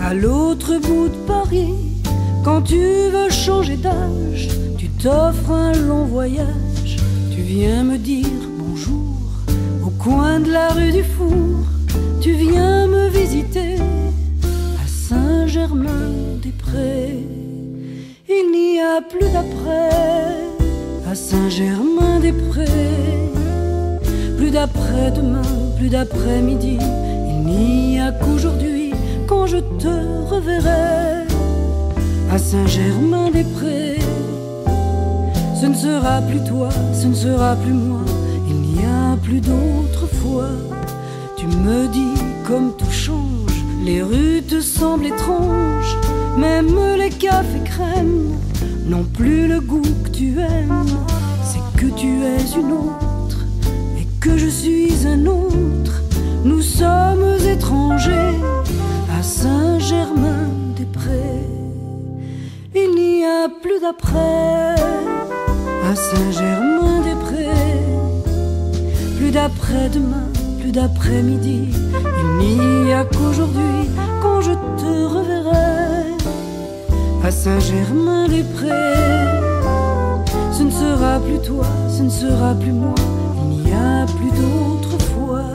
À l'autre bout de Paris, quand tu veux changer d'âge, tu t'offres un long voyage. Tu viens me dire bonjour au coin de la rue du Four. Tu viens me visiter à Saint-Germain-des-Prés. Il n'y a plus d'après à Saint-Germain-des-Prés. Plus d'après-demain, plus d'après-midi. Il n'y a qu'aujourd'hui quand je te reverrai à Saint-Germain-des-Prés. Ce ne sera plus toi, ce ne sera plus moi. Il n'y a plus d'autre fois. Tu me dis comme tout change, les rues te semblent étranges. Même les cafés crèmes n'ont plus le goût que tu aimes. C'est que tu es une autre et que je suis un autre. Nous sommes étrangers à Saint-Germain-des-Prés. Il n'y a plus d'après à Saint-Germain-des-Prés. Plus d'après-demain, plus d'après-midi. Il n'y a qu'aujourd'hui quand je te reverrai à Saint-Germain-des-Prés. Ce ne sera plus toi, ce ne sera plus moi. Il n'y a plus d'autre fois.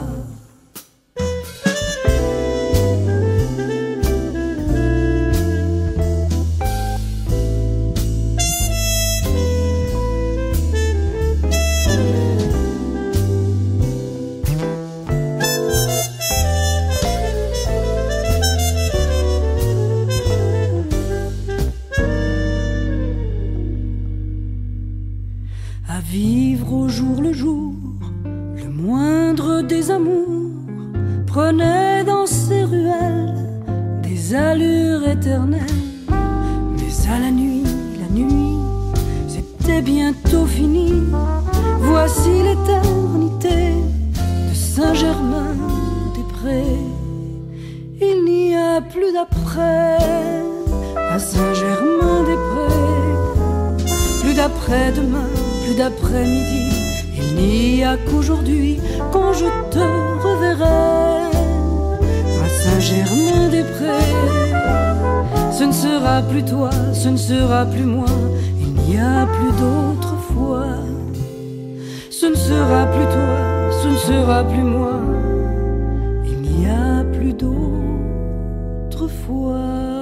À vivre au jour le jour, le moindre des amours prenait dans ces ruelles des allures éternelles. Mais à la nuit, c'était bientôt fini. Voici l'éternité de Saint-Germain-des-Prés. Il n'y a plus d'après à Saint-Germain-des-Prés. Plus d'après-demain, plus d'après-midi. Il n'y a qu'aujourd'hui quand je te reverrai à Saint-Germain-des-Prés. Ce ne sera plus toi, ce ne sera plus moi. Il n'y a plus d'autre fois. Ce ne sera plus toi, ce ne sera plus moi. Il n'y a plus d'autre fois.